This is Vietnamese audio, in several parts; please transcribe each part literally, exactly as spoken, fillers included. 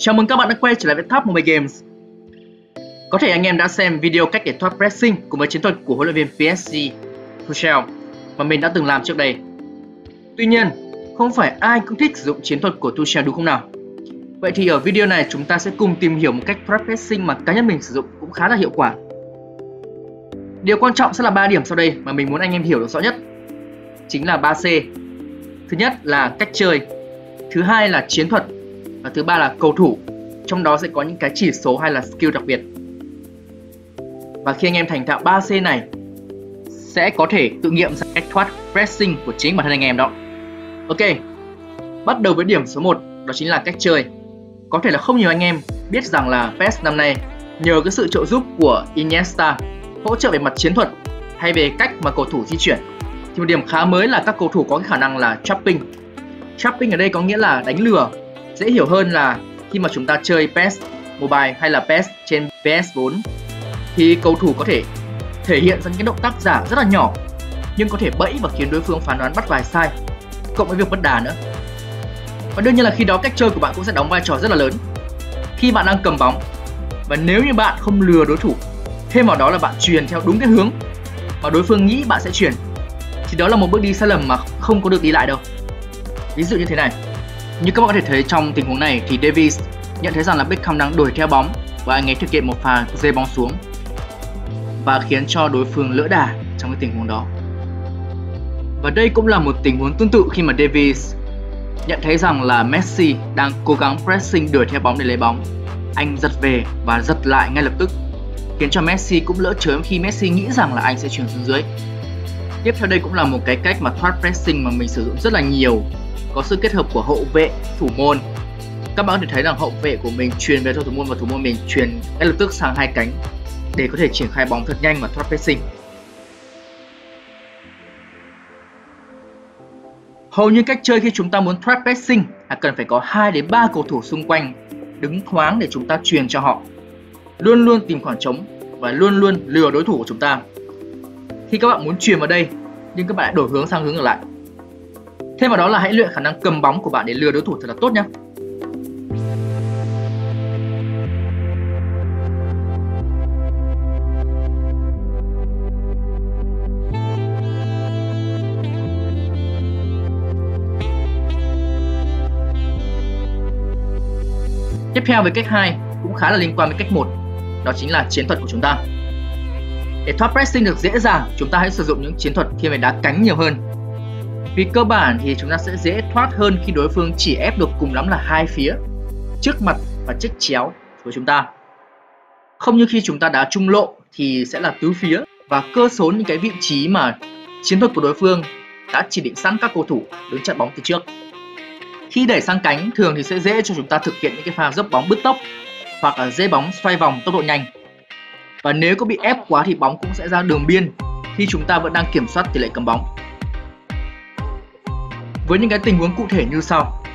Chào mừng các bạn đã quay trở lại với Top Mobile Games. Có thể anh em đã xem video cách để thoát pressing cùng với chiến thuật của huấn luyện viên pê ét giê Tuchel mà mình đã từng làm trước đây. Tuy nhiên, không phải ai cũng thích sử dụng chiến thuật của Tuchel đúng không nào? Vậy thì ở video này chúng ta sẽ cùng tìm hiểu một cách thoát pressing mà cá nhân mình sử dụng cũng khá là hiệu quả. Điều quan trọng sẽ là ba điểm sau đây mà mình muốn anh em hiểu được rõ nhất. Chính là ba C. Thứ nhất là cách chơi, thứ hai là chiến thuật và thứ ba là cầu thủ. Trong đó sẽ có những cái chỉ số hay là skill đặc biệt. Và khi anh em thành thạo ba C này sẽ có thể tự nghiệm ra cách thoát pressing của chính bản thân anh em đó. Ok, bắt đầu với điểm số một, đó chính là cách chơi. Có thể là không nhiều anh em biết rằng là pê e ét năm nay nhờ cái sự trợ giúp của Iniesta hỗ trợ về mặt chiến thuật hay về cách mà cầu thủ di chuyển, thì một điểm khá mới là các cầu thủ có cái khả năng là trapping. Trapping ở đây có nghĩa là đánh lừa. Dễ hiểu hơn là khi mà chúng ta chơi pê e ét Mobile hay là pê e ét trên pê ét bốn thì cầu thủ có thể thể hiện ra những cái động tác giả rất là nhỏ nhưng có thể bẫy và khiến đối phương phán đoán bắt bài sai, cộng với việc mất đà nữa. Và đương nhiên là khi đó cách chơi của bạn cũng sẽ đóng vai trò rất là lớn. Khi bạn đang cầm bóng và nếu như bạn không lừa đối thủ, thêm vào đó là bạn chuyền theo đúng cái hướng mà đối phương nghĩ bạn sẽ chuyền, thì đó là một bước đi sai lầm mà không có được đi lại đâu. Ví dụ như thế này, như các bạn có thể thấy trong tình huống này thì Davies nhận thấy rằng là Beckham đang đuổi theo bóng và anh ấy thực hiện một pha dê bóng xuống và khiến cho đối phương lỡ đà trong cái tình huống đó. Và đây cũng là một tình huống tương tự khi mà Davies nhận thấy rằng là Messi đang cố gắng pressing đuổi theo bóng để lấy bóng. Anh giật về và giật lại ngay lập tức, khiến cho Messi cũng lỡ chớm khi Messi nghĩ rằng là anh sẽ chuyền xuống dưới. Tiếp theo đây cũng là một cái cách mà thoát pressing mà mình sử dụng rất là nhiều, có sự kết hợp của hậu vệ, thủ môn. Các bạn có thể thấy rằng hậu vệ của mình truyền về cho thủ môn và thủ môn mình truyền ngay lập tức sang hai cánh để có thể triển khai bóng thật nhanh và thoát pressing. Hầu như cách chơi khi chúng ta muốn thoát pressing là cần phải có hai đến ba cầu thủ xung quanh đứng thoáng để chúng ta truyền cho họ. Luôn luôn tìm khoảng trống và luôn luôn lừa đối thủ của chúng ta. Khi các bạn muốn truyền vào đây nhưng các bạn lại đổi hướng sang hướng ngược lại. Thêm vào đó là hãy luyện khả năng cầm bóng của bạn để lừa đối thủ thật là tốt nhé. Tiếp theo với cách hai cũng khá là liên quan với cách một, đó chính là chiến thuật của chúng ta. Để thoát pressing được dễ dàng, chúng ta hãy sử dụng những chiến thuật thiên về đá cánh nhiều hơn. Vì cơ bản thì chúng ta sẽ dễ thoát hơn khi đối phương chỉ ép được cùng lắm là hai phía, trước mặt và chếch chéo của chúng ta. Không như khi chúng ta đá trung lộ thì sẽ là tứ phía và cơ số những cái vị trí mà chiến thuật của đối phương đã chỉ định sẵn các cầu thủ đứng chặn bóng từ trước. Khi đẩy sang cánh thường thì sẽ dễ cho chúng ta thực hiện những cái pha dốc bóng bứt tốc hoặc là dê bóng xoay vòng tốc độ nhanh. Và nếu có bị ép quá thì bóng cũng sẽ ra đường biên khi chúng ta vẫn đang kiểm soát tỷ lệ cầm bóng. Với những cái tình huống cụ thể như sau.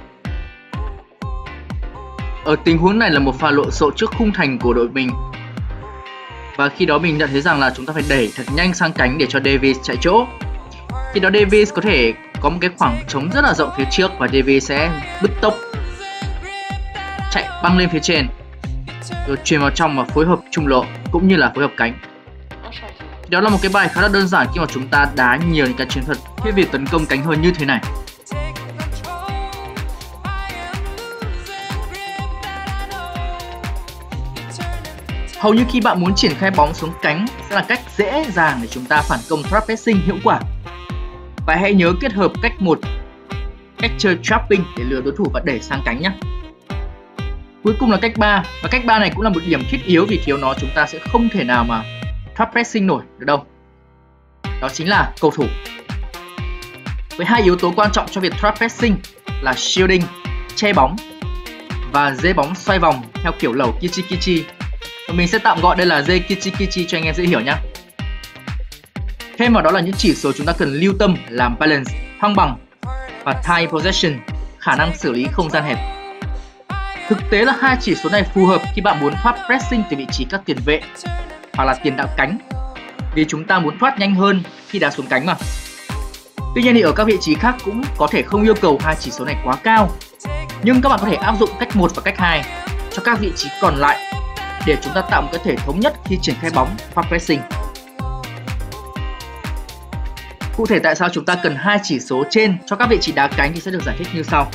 Ở tình huống này là một pha lộn xộn trước khung thành của đội mình. Và khi đó mình nhận thấy rằng là chúng ta phải đẩy thật nhanh sang cánh để cho Davies chạy chỗ. Khi đó Davies có thể có một cái khoảng trống rất là rộng phía trước và Davies sẽ bứt tốc chạy băng lên phía trên rồi chuyền vào trong và phối hợp trung lộ cũng như là phối hợp cánh. Đó là một cái bài khá là đơn giản khi mà chúng ta đá nhiều những cái chiến thuật thay vì tấn công cánh hơn như thế này. Hầu như khi bạn muốn triển khai bóng xuống cánh sẽ là cách dễ dàng để chúng ta phản công thoát pressing hiệu quả. Và hãy nhớ kết hợp cách một, cách chơi trapping để lừa đối thủ và đẩy sang cánh nhé. Cuối cùng là cách ba, và cách ba này cũng là một điểm thiết yếu vì thiếu nó chúng ta sẽ không thể nào mà thoát pressing nổi được đâu. Đó chính là cầu thủ. Với hai yếu tố quan trọng cho việc thoát pressing là shielding, che bóng và dê bóng xoay vòng theo kiểu lẩu kichi kichi. Và mình sẽ tạm gọi đây là dê kichi kichi cho anh em dễ hiểu nhé. Thêm vào đó là những chỉ số chúng ta cần lưu tâm làm balance, thăng bằng và time possession, khả năng xử lý không gian hẹp. Thực tế là hai chỉ số này phù hợp khi bạn muốn thoát pressing từ vị trí các tiền vệ hoặc là tiền đạo cánh, vì chúng ta muốn thoát nhanh hơn khi đá xuống cánh mà. Tuy nhiên thì ở các vị trí khác cũng có thể không yêu cầu hai chỉ số này quá cao. Nhưng các bạn có thể áp dụng cách một và cách hai cho các vị trí còn lại để chúng ta tạo một cái thể thống nhất khi triển khai bóng và pressing. Cụ thể tại sao chúng ta cần hai chỉ số trên cho các vị trí đá cánh thì sẽ được giải thích như sau.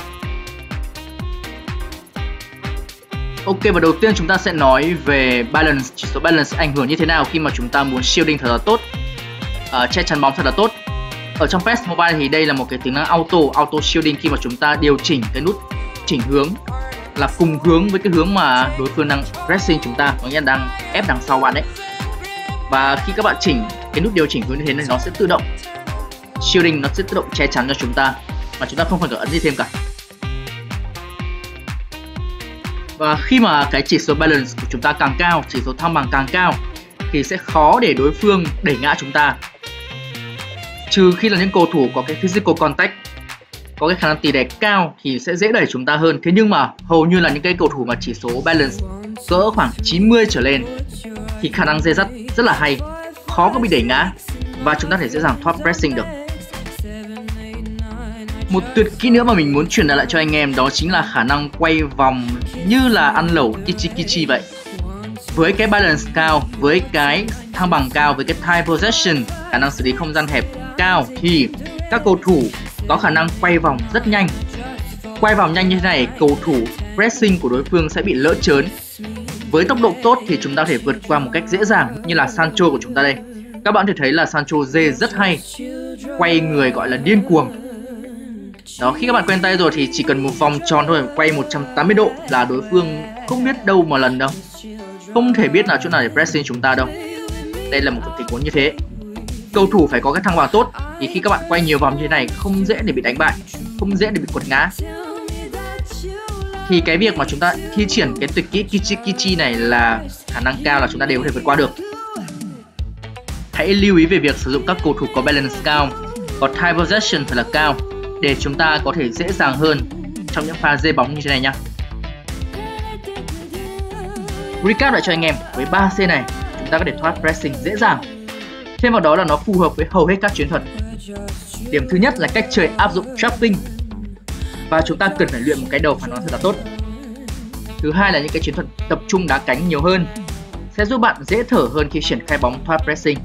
Ok, và đầu tiên chúng ta sẽ nói về balance, chỉ số balance ảnh hưởng như thế nào khi mà chúng ta muốn shielding thật là tốt, uh, che chắn bóng thật là tốt. Ở trong pê e ét Mobile thì đây là một cái tính năng auto, auto shielding khi mà chúng ta điều chỉnh cái nút chỉnh hướng là cùng hướng với cái hướng mà đối phương đang pressing chúng ta, có nghĩa là đang ép đằng sau bạn đấy. Và khi các bạn chỉnh cái nút điều chỉnh hướng như thế này, nó sẽ tự động shielding, nó sẽ tự động che chắn cho chúng ta mà chúng ta không phải ấn gì thêm cả. Và khi mà cái chỉ số balance của chúng ta càng cao, chỉ số thăng bằng càng cao thì sẽ khó để đối phương đẩy ngã chúng ta. Trừ khi là những cầu thủ có cái physical contact, có cái khả năng tỉ đè cao thì sẽ dễ đẩy chúng ta hơn. Thế nhưng mà hầu như là những cái cầu thủ mà chỉ số balance cỡ khoảng chín mươi trở lên thì khả năng dây dắt rất là hay, khó có bị đẩy ngã và chúng ta thể dễ dàng thoát pressing được. Một tuyệt kỹ nữa mà mình muốn truyền đạt lại cho anh em đó chính là khả năng quay vòng như là ăn lẩu kichi kichi vậy. Với cái balance cao, với cái thăng bằng cao, với cái time possession, khả năng xử lý không gian hẹp cao thì các cầu thủ có khả năng quay vòng rất nhanh. Quay vòng nhanh như thế này, cầu thủ pressing của đối phương sẽ bị lỡ chớn. Với tốc độ tốt thì chúng ta có thể vượt qua một cách dễ dàng, như là Sancho của chúng ta đây. Các bạn có thể thấy là Sancho dê rất hay, quay người gọi là điên cuồng. Đó, khi các bạn quen tay rồi thì chỉ cần một vòng tròn thôi, quay một trăm tám mươi độ là đối phương không biết đâu mà lần đâu, không thể biết là chỗ nào để pressing chúng ta đâu. Đây là một tình huống như thế. Cầu thủ phải có cái thăng bằng tốt thì khi các bạn quay nhiều vòng như thế này không dễ để bị đánh bại, không dễ để bị quật ngã. Thì cái việc mà chúng ta thi triển cái tuyệt kỹ kichi kichi này là khả năng cao là chúng ta đều có thể vượt qua được. Hãy lưu ý về việc sử dụng các cầu thủ có balance cao, có time possession thật là cao để chúng ta có thể dễ dàng hơn trong những pha dê bóng như thế này nhá. Recap lại cho anh em, với ba C này chúng ta có thể thoát pressing dễ dàng. Thêm vào đó là nó phù hợp với hầu hết các chiến thuật. Điểm thứ nhất là cách chơi áp dụng trapping và chúng ta cần phải luyện một cái đầu phản ứng thật là tốt. Thứ hai là những cái chiến thuật tập trung đá cánh nhiều hơn sẽ giúp bạn dễ thở hơn khi triển khai bóng thoát pressing.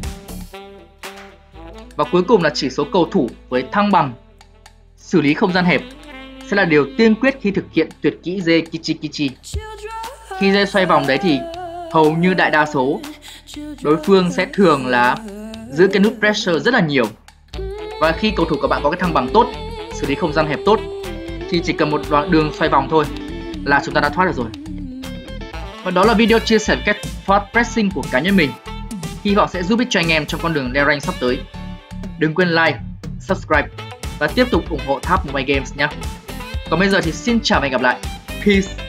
Và cuối cùng là chỉ số cầu thủ với thăng bằng, xử lý không gian hẹp sẽ là điều tiên quyết khi thực hiện tuyệt kỹ dê kichi kichi. Khi dê xoay vòng đấy thì hầu như đại đa số đối phương sẽ thường là giữ cái nút pressure rất là nhiều. Và khi cầu thủ của bạn có cái thăng bằng tốt, xử lý không gian hẹp tốt thì chỉ cần một đoạn đường xoay vòng thôi là chúng ta đã thoát được rồi. Và đó là video chia sẻ cách thoát pressing của cá nhân mình. Hy vọng sẽ giúp ích cho anh em trong con đường leo rank sắp tới. Đừng quên like, subscribe và tiếp tục ủng hộ Tháp Mobile Games nhé. Còn bây giờ thì xin chào và hẹn gặp lại. Peace.